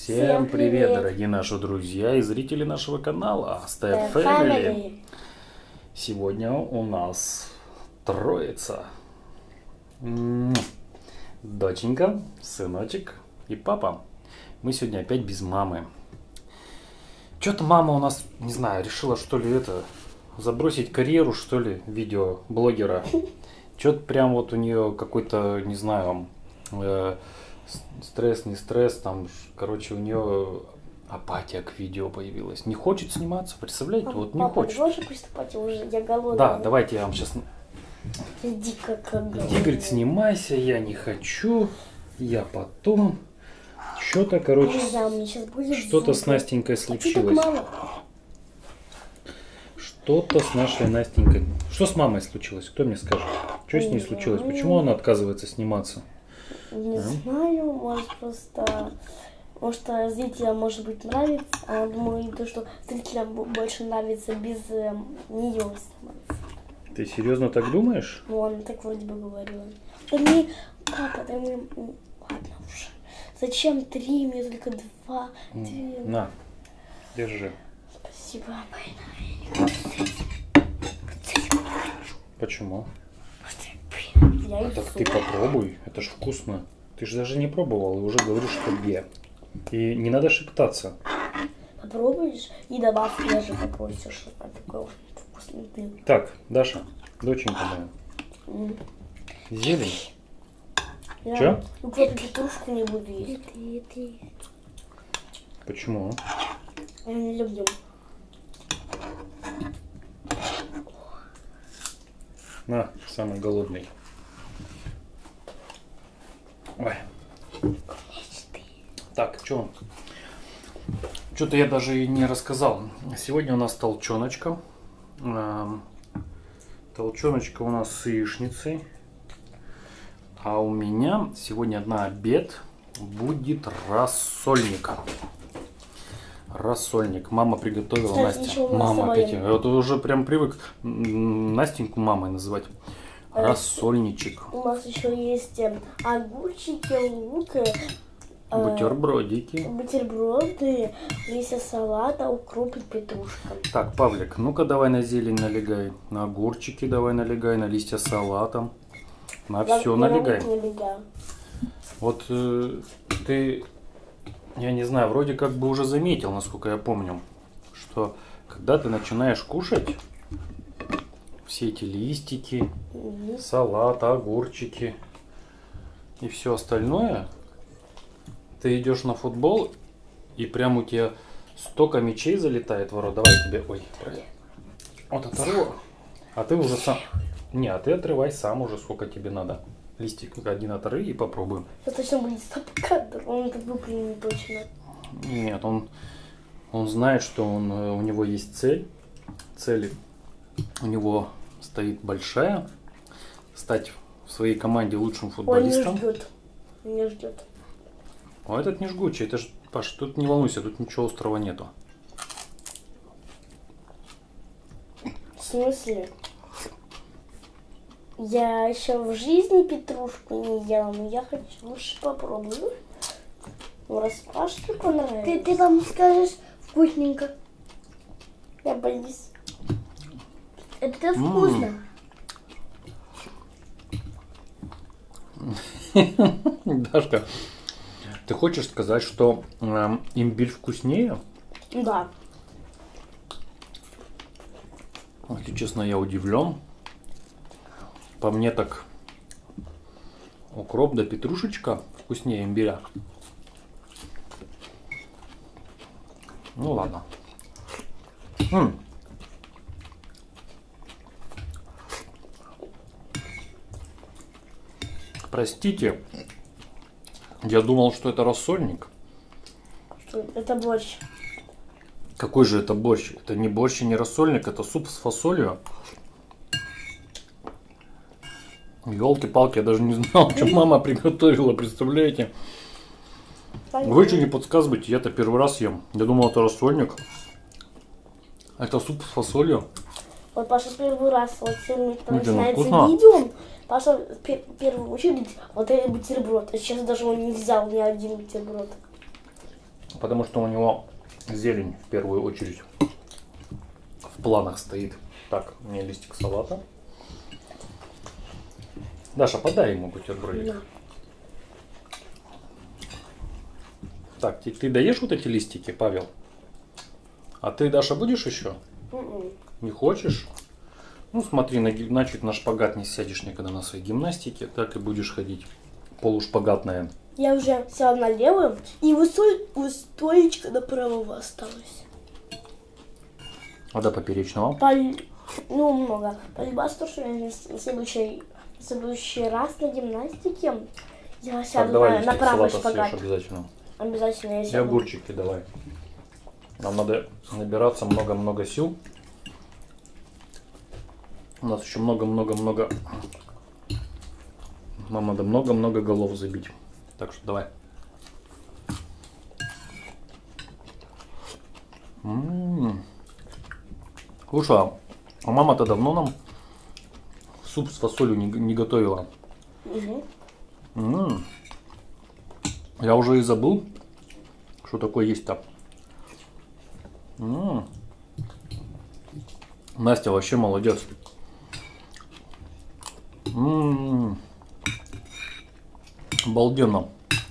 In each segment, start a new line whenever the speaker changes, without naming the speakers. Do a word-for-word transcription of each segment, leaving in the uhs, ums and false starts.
Всем привет, привет, дорогие наши друзья и зрители нашего канала Step Family. Сегодня у нас троица. Доченька, сыночек и папа. Мы сегодня опять без мамы. Что-то мама у нас, не знаю, решила, что ли, это забросить карьеру, что ли, видеоблогера. Что-то прям вот у нее какой-то, не знаю, э, стресс, не стресс, там, короче, у нее апатия к видео появилась. Не хочет сниматься, представляете, а, вот не
папа,
хочет.
Папа, приступать, уже я голодная.
Да, давайте я вам сейчас...
Иди как голодная.
Иди, говорит, снимайся, я не хочу, я потом... Что-то, короче, что-то с Настенькой случилось. Что-то с нашей Настенькой. Что с мамой случилось? Кто мне скажет? Что с ней случилось? Почему она отказывается сниматься?
Не а? знаю, может просто... Может, зрителям, может быть, нравится. А я думаю, то, что зрителям больше нравится без э, нее сниматься.
Ты серьезно так думаешь?
Ну, она так вроде бы говорила. Да мне... Папа, да мне... Ладно уже. Зачем три? Мне только два. Две.
На, держи.
Спасибо, моя.
Почему?
Я
а так ты попробуй, это ж вкусно. Ты же даже не пробовал и уже говоришь, что где. И не надо шептаться.
Попробуешь и добавки даже попросишь. А такой вкусный ты.
Так, Даша, доченька моя. Mm. Зелень.
Я
Че?
Ну, кто-то петрушку не буду есть.
Почему?
Я не люблю.
На, самый голодный. Ой. Так, что? Что-то я даже и не рассказал. Сегодня у нас толченочка. Толченочка у нас с яичницей. А у меня сегодня на обед будет рассольник. Рассольник. Мама приготовила.
Кстати,
Настя. Мама опять. Я вот уже прям привык Настеньку мамой называть. Рассольничек.
У нас еще есть огурчики, лук,
бутербродики.
Бутерброды, листья салата, укроп и петрушка.
Так, Павлик, ну-ка давай на зелень налегай. На огурчики давай налегай, на листья салата. На я, все я налегай. Вот э, ты, я не знаю, вроде как бы уже заметил, насколько я помню, что когда ты начинаешь кушать все эти листики, угу. салат, огурчики и все остальное, ты идешь на футбол и прям у тебя столько мячей залетает в рот. Давай тебе, ой, вот оторву. А ты уже сам, не, а ты отрывай сам уже, сколько тебе надо. Листик один оторви и попробуем.
Это точно будет стоп-кадр, он это выполнит точно.
Нет, он, он знает, что он, у него есть цель. Цель у него стоит большая. Стать в своей команде лучшим футболистом.
Он не ждет. Не ждет.
А этот не жгучий. Это ж, Паш, тут не волнуйся, тут ничего острого нету.
В смысле? Я еще в жизни петрушку не ела, но я хочу лучше попробую. Ну, раз Пашке понравилось.
Ты, ты вам скажешь вкусненько.
Я боюсь.
Это вкусно.
Дашка, ты хочешь сказать, что э, имбирь вкуснее?
Да.
Если честно, я удивлен. По мне так укроп да петрушечка вкуснее имбиря. Ну ладно. М-м. Простите, я думал, что это рассольник.
Это борщ.
Какой же это борщ? Это не борщ и не рассольник, это суп с фасолью. Ёлки-палки, я даже не знал, что мама приготовила, представляете? Вы что не подсказываете, я-то первый раз ем. Я думал, это рассольник. Это суп с фасолью.
Вот Паша первый раз, вот сегодня начинается
вкусно.
видео. Паша в первую очередь вот этот бутерброд. А сейчас даже он не взял ни один бутерброд.
Потому что у него зелень в первую очередь в планах стоит. Так, мне листик салата. Даша, подай ему бутербродик.
Да.
Так, ты, ты даешь вот эти листики, Павел? А ты, Даша, будешь еще?
М-м.
Не хочешь? Ну, смотри, на, ги- значит, на шпагат не сядешь никогда на своей гимнастике, так и будешь ходить. Полушпагатная.
Я уже села на левую, и у, столь, у столечка до правого осталось.
А до поперечного?
Пол- Ну, много. Полюбас то, что я в следующий, в следующий раз на гимнастике я
Так,
сяду
давай
на, на
листик
правый
салата
шпагат.
съешь обязательно.
Обязательно я
И
сяду.
огурчики давай. Нам надо набираться много-много сил. У нас еще много-много-много... Нам надо много-много голов забить. Так что давай. М-м-м. Слушай, а а мама-то давно нам суп с фасолью не, г- не готовила.
Мгм.
М. Я уже и забыл, что такое есть-то. М. Настя вообще молодец. М. Обалденно.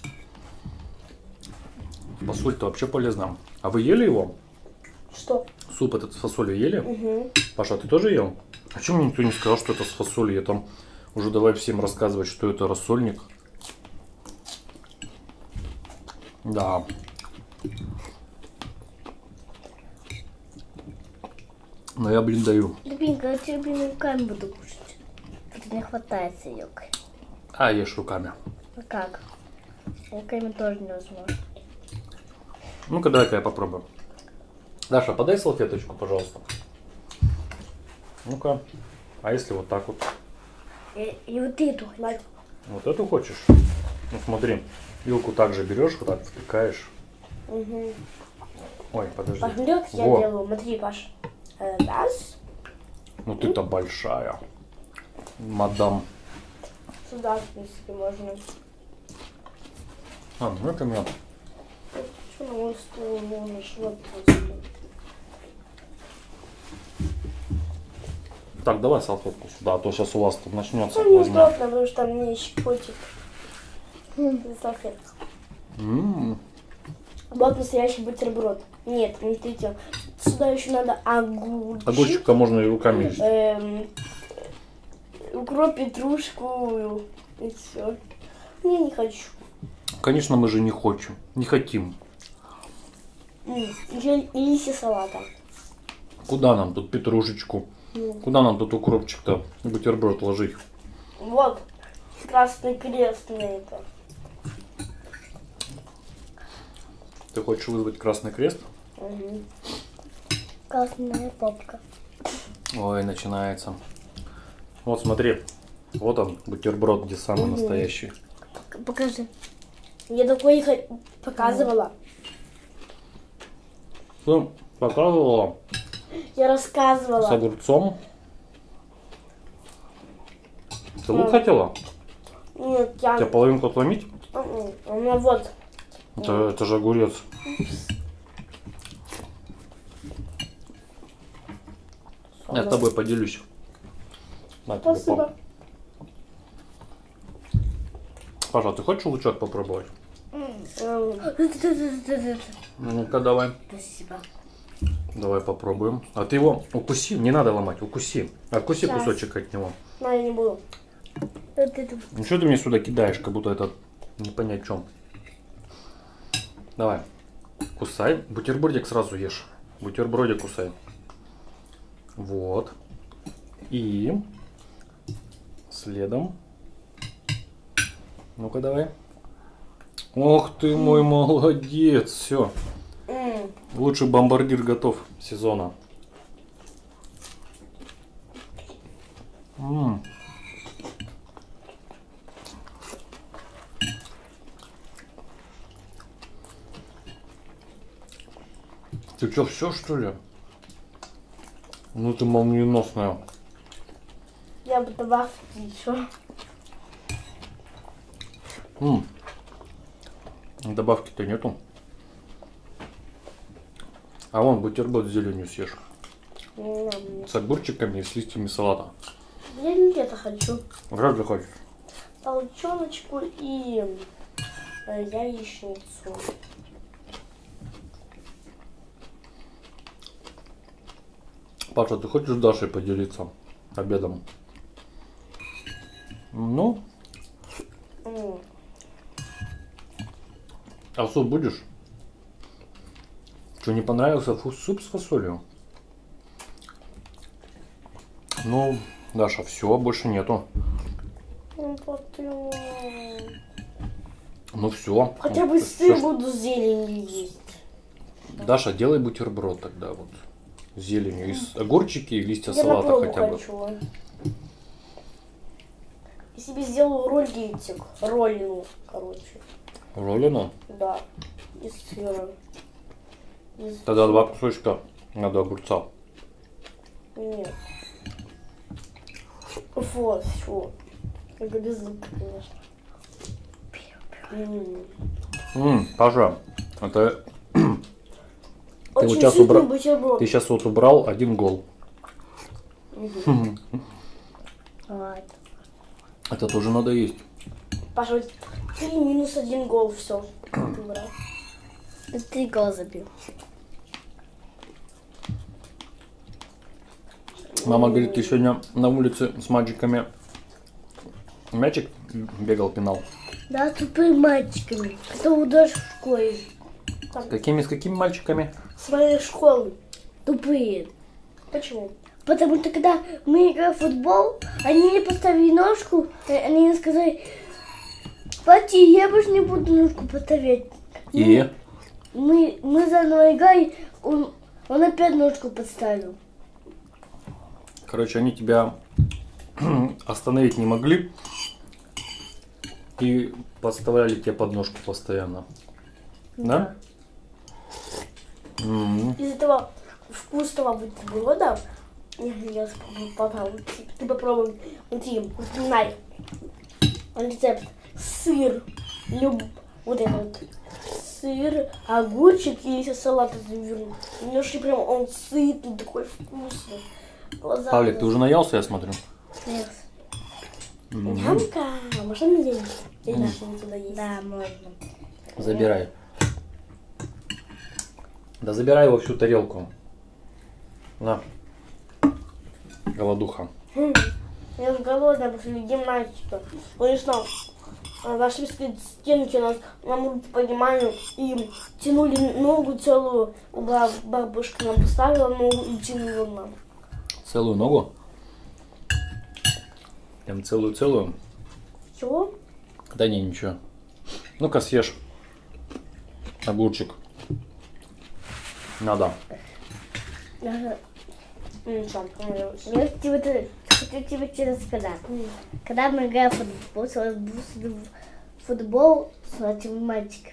Фасоль-то вообще полезна. А вы ели его?
Что?
Суп этот с фасолью ели?
Угу.
Паша, ты тоже ел? А почему мне никто не сказал, что это с фасолью? Я там уже давай всем рассказывать, что это рассольник. Да. Но я, блин, даю.
Любимка, я тебе, блин, руками буду кушать. Тут не хватает сырок.
А, ешь руками.
А как? Руками тоже невозможно.
Ну-ка, дай-ка я попробую. Даша, подай салфеточку, пожалуйста. Ну-ка. А если вот так вот?
И, и вот эту.
Мать.
Вот эту хочешь? Ну смотри, вилку также берешь, вот так втыкаешь.
Угу.
Ой, подожди.
Посмотри, как я
Во.
делаю. Смотри, Паш. Э, Раз.
Ну ты-то большая. Мадам.
Сюда, в принципе, можно.
А, ну это меня.
Что на мой стол можешь? Вот просто.
Так, давай салфетку сюда, а то сейчас у вас тут начнется.
Ну,
возня.
неудобно, потому что мне еще котик. Салфетка.
М.
Вот настоящий бутерброд. Нет, смотрите, сюда еще надо огурчик,
Огурчика можно и руками есть.
эм, укроп, петрушку и все. Я не хочу.
Конечно, мы же не хотим. Не хотим.
М, Еще и листья салата.
Куда нам тут петрушечку?
М.
Куда нам тут укропчик-то? Бутерброд ложить?
Вот, красный крест на это.
Ты хочешь вызвать Красный Крест?
Мгм.
Красная попка.
Ой, начинается. Вот смотри. Вот он, бутерброд, где самый
Мгм.
настоящий.
П- Покажи.
Я такой хо- показывала.
Ты показывала
Я
с
рассказывала.
огурцом. Ты лук
Мам.
хотела?
Нет, я...
Тебя половинку отломить?
М-м, У меня вот.
Это, это же огурец. Я с тобой поделюсь. На тебе,
Спасибо.
пап. Паша, ты хочешь лучок попробовать?
Эм,
Ну-ка, давай.
Спасибо.
Давай попробуем. А ты его укуси, не надо ломать, укуси. Откуси
Сейчас.
кусочек от него.
Но я не буду.
Вот это.
Ну что ты мне сюда кидаешь, как будто это не понять чем. Давай. Кусай. Бутербродик сразу ешь. Бутербродик кусай. Вот. И следом. Ну-ка давай. Ох ты мой молодец. Все.
М,
Лучший бомбардир готов сезона. М. Ты что, все что ли? Ну ты молниеносная.
Я бы добавки еще.
М. Добавки-то нету. А вон бутерброд с зеленью съешь.
М-м-м.
С огурчиками и с листьями салата.
Я не это хочу.
Разве хочешь?
Толченочку и э, яичницу.
Паша, ты хочешь с Дашей поделиться обедом? Ну,
М.
а суп будешь? Что, не понравился вкус суп с фасолью? Ну, Даша, все, больше нету.
Ну, потом...
Ну все.
Хотя бы сыр буду с зеленью есть.
Даша, делай бутерброд тогда вот с зеленью. Из огурчики и листья
Я на
салата
пробу
хотя бы.
хочу. Я себе сделаю роллитик. Роллину, короче.
Роллина?
Да. Из сыра. Из...
Тогда два кусочка надо огурца.
Нет. Вот, все. Только без лука, конечно. М.
М, Паша, это ты
Очень
вот сейчас
сытный
убрал,
бутерброд.
ты сейчас вот убрал один гол.
Мгм.
Вот.
Это тоже надо есть.
Паша, вот ты минус один гол, все.
Ты гол забил.
Мама говорит, ты сегодня на улице с мальчиками мячик бегал, пинал.
Да, тупые мальчиками, которые даже в школе.
С какими, с какими мальчиками?
С моей школы.
Тупые.
Почему?
Потому что когда мы играем в футбол, они не поставили ножку, э, они сказали, Пати, я больше не буду ножку поставлять.
И?
Мы, мы заново играли, он, он опять ножку подставил.
Короче, они тебя остановить не могли и подставляли тебе подножку постоянно. Да? М.
Из этого вкусного бутерброда я, я попробую. Ты попробуй. Смотри, вспоминай. Рецепт. Сыр. Люб... Вот этот. Сыр, огурчик и еще салат завернут. Немножко прям он сытный, такой вкусный. Глаза.
Павлик, ты уже наелся, я смотрю?
Нет.
М.
Ямка. Можно мне есть? Я не знаю, туда есть.
Да, можно.
Забирай. Да забирай его всю тарелку. На. Голодуха.
М, Я же голодная после гимнастики. Конечно, нашли стенки у нас на руки поднимали и тянули ногу целую. Ба- Бабушка нам поставила ногу и тянула нам.
Целую ногу? Прям целую-целую?
Чего?
Да не, ничего. Ну-ка съешь огурчик. Надо.
М, сам понравилось.
Я тебе, это- хочу тебе что-то сказать. Когда мы играем в футбол, с- футбол с этим мальчиком,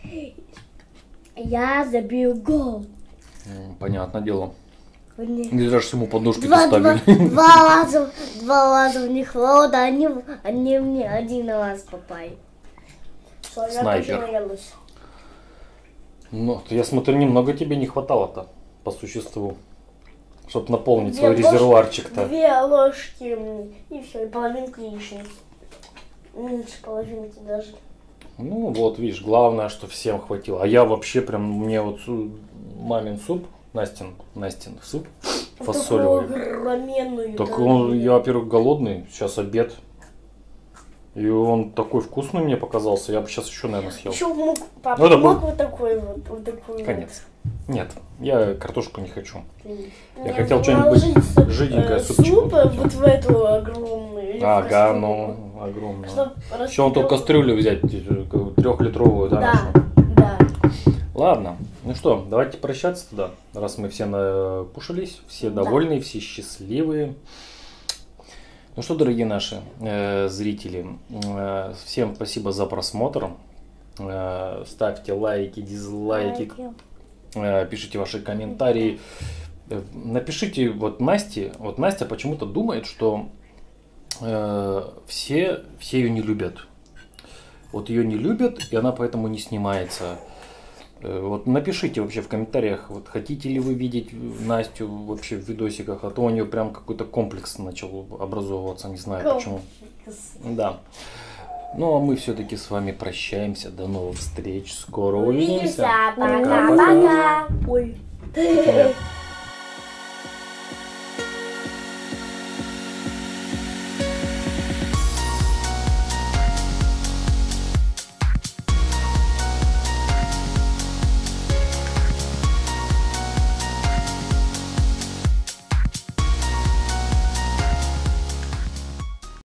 я забил гол.
М, Понятное дело.
Мне-
Не даже ему подножки
Два, два,
поставили.
два раза, два раза в них вода, они, они мне один раз попали.
Всё, я
Снайпер.
тоже наелась.
Ну, я смотрю, немного тебе не хватало-то, по существу. Чтобы наполнить
Две
свой
ложки-
резервуарчик-то.
Две ложки м, и все, и половинку яичницы. Меньше половинки даже.
Ну, вот, видишь, главное, что всем хватило. А я вообще прям, мне вот су- мамин суп, Настин, Настин суп фасолевый.
Такую огроменную.
Так
да.
он, я, во-первых, голодный, сейчас обед. И он такой вкусный мне показался, я бы сейчас еще, наверное, съел.
Еще мог, папа,
Ну, это
мог
был-
вот такой вот, вот такой
Конец. Нет, я картошку не хочу.
вот.
Я
Мне
хотел что-нибудь
положить,
жиденькое,
э,
супчик
суп
вот.
вот в эту огромную. или в
Ага,
кастрюлю.
ну, огромное.
Чтоб
Еще он только
распределить.
кастрюлю взять, э, трехлитровую, да?
Да,
нашу?
да.
Ладно, ну что, давайте прощаться тогда, раз мы все накушались, все
Да.
довольны, все счастливые. Ну что, дорогие наши э, зрители, э, всем спасибо за просмотр. Э, ставьте лайки, дизлайки, э, пишите ваши комментарии. Э, Напишите вот Насте, вот Настя почему-то думает, что э, все, все ее не любят. Вот ее не любят, и она поэтому не снимается. Вот напишите вообще в комментариях, вот хотите ли вы видеть Настю вообще в видосиках, а то у нее прям какой-то комплекс начал образовываться, не знаю почему. Да. Ну а мы все-таки с вами прощаемся. До новых встреч. Скоро увидимся.
Пока-пока. Ой.